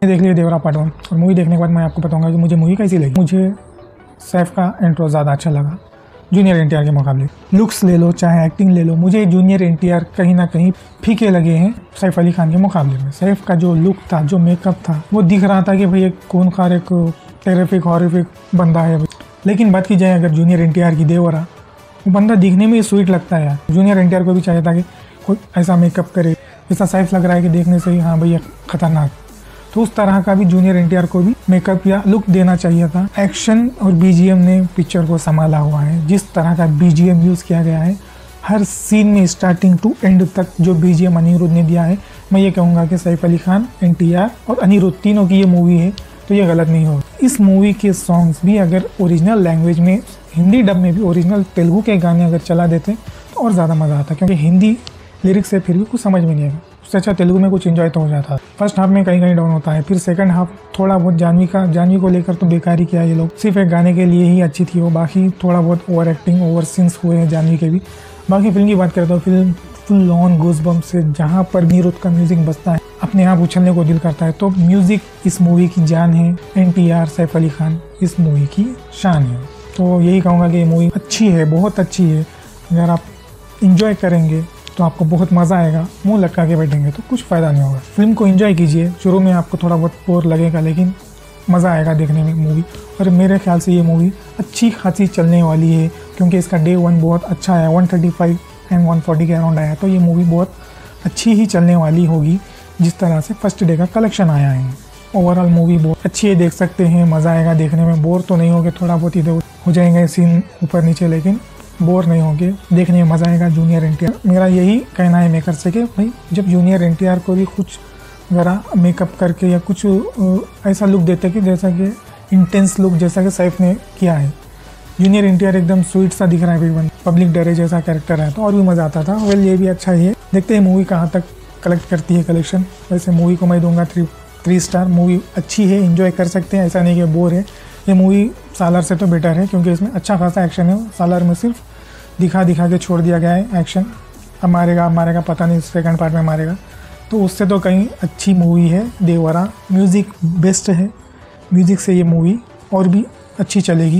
देख लिया देवरा पार्ट 1 और मूवी देखने के बाद मैं आपको बताऊंगा कि मुझे मूवी कैसी लगी। मुझे सैफ का इंट्रो ज़्यादा अच्छा लगा जूनियर एनटीआर के मुकाबले। लुक्स ले लो चाहे एक्टिंग ले लो, मुझे जूनियर एनटीआर कहीं ना कहीं फीके लगे हैं सैफ अली खान के मुकाबले में। सैफ का जो लुक था, जो मेकअप था, वो दिख रहा था कि भाई एक खूनखार, एक टेरिफिक हॉरिफिक बंदा है। लेकिन बात की जाए अगर जूनियर एनटीआर की, देवरा वो बंदा दिखने में स्वीट लगता है यार। जूनियर एनटीआर को भी चाहिए था कि कोई ऐसा मेकअप करे जैसा सैफ लग रहा है कि देखने से ही हाँ भैया खतरनाक, तो उस तरह का भी जूनियर एनटीआर को भी मेकअप या लुक देना चाहिए था। एक्शन और बीजीएम ने पिक्चर को संभाला हुआ है। जिस तरह का बीजीएम यूज़ किया गया है हर सीन में, स्टार्टिंग टू एंड तक जो बीजीएम अनिरुद्ध ने दिया है, मैं ये कहूँगा कि सैफ अली खान, एनटीआर और अनिरुद्ध तीनों की ये मूवी है तो ये गलत नहीं होगा। इस मूवी के सॉन्ग्स भी अगर ओरिजिनल लैंग्वेज में, हिंदी डब में भी ओरिजिनल तेलुगु के गाने अगर चला देते तो और ज़्यादा मज़ा आता, क्योंकि हिंदी लिरिक्स से फिर भी कुछ समझ में नहीं आएगा। उससे अच्छा तेलुगु में कुछ एंजॉय तो हो जाता है। फर्स्ट हाफ में कहीं कहीं डाउन होता है, फिर सेकंड हाफ थोड़ा बहुत जानवी को लेकर तो बेकार ही किया ये लोग, सिर्फ एक गाने के लिए ही अच्छी थी वो। बाकी थोड़ा बहुत ओवर एक्टिंग, ओवर सीन्स हुए हैं जानवी के भी। बाकी फिल्म की बात करता हूँ, फिल्म फुल ऑन गूज़बम्प से, जहाँ पर अनिरुद्ध का म्यूजिक बजता है अपने आप उछलने को दिल करता है। तो म्यूजिक इस मूवी की जान है। एनटीआर, सैफ अली खान इस मूवी की शान है। तो यही कहूँगा कि ये मूवी अच्छी है, बहुत अच्छी है। अगर आप इंजॉय करेंगे तो आपको बहुत मज़ा आएगा। मुंह लटका के बैठेंगे तो कुछ फ़ायदा नहीं होगा। फिल्म को एंजॉय कीजिए। शुरू में आपको थोड़ा बहुत बोर लगेगा लेकिन मज़ा आएगा देखने में मूवी। और मेरे ख्याल से ये मूवी अच्छी खासी चलने वाली है, क्योंकि इसका डे 1 बहुत अच्छा है, 135 एंड 140 के अराउंड आया। तो ये मूवी बहुत अच्छी ही चलने वाली होगी जिस तरह से फर्स्ट डे का कलेक्शन आया है। ओवरऑल मूवी बहुत अच्छी है, देख सकते हैं, मज़ा आएगा देखने में। बोर तो नहीं होगे, थोड़ा बहुत इधर हो जाएंगे सीन ऊपर नीचे, लेकिन बोर नहीं होंगे, देखने में मज़ा आएगा। जूनियर एनटीआर, मेरा यही कहना है मेकर से कि भाई जब जूनियर एनटीआर को भी कुछ ज़रा मेकअप करके या कुछ ऐसा लुक देते कि जैसा कि इंटेंस लुक जैसा कि सैफ ने किया है। जूनियर एनटीआर एकदम स्वीट सा दिख रहा है, भाई पब्लिक डरे जैसा कैरेक्टर है, तो और भी मज़ा आता था। वेल ये भी अच्छा ही है, देखते हैं मूवी कहाँ तक कलेक्ट करती है कलेक्शन। वैसे मूवी को मैं दूंगा 3 स्टार। मूवी अच्छी है, एंजॉय कर सकते हैं, ऐसा नहीं कि बोर है। ये मूवी सालार से तो बेटर है, क्योंकि इसमें अच्छा खासा एक्शन है। सालार में सिर्फ दिखा के छोड़ दिया गया है एक्शन, अब मारेगा पता नहीं सेकंड पार्ट में मारेगा, तो उससे तो कहीं अच्छी मूवी है देवरा। म्यूज़िक बेस्ट है, म्यूज़िक से ये मूवी और भी अच्छी चलेगी।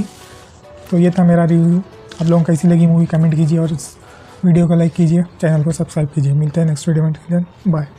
तो ये था मेरा रिव्यू। आप लोगों को कैसी लगी मूवी कमेंट कीजिए और इस वीडियो को लाइक कीजिए, चैनल को सब्सक्राइब कीजिए। मिलते हैं नेक्स्ट वीडियो में, बाय।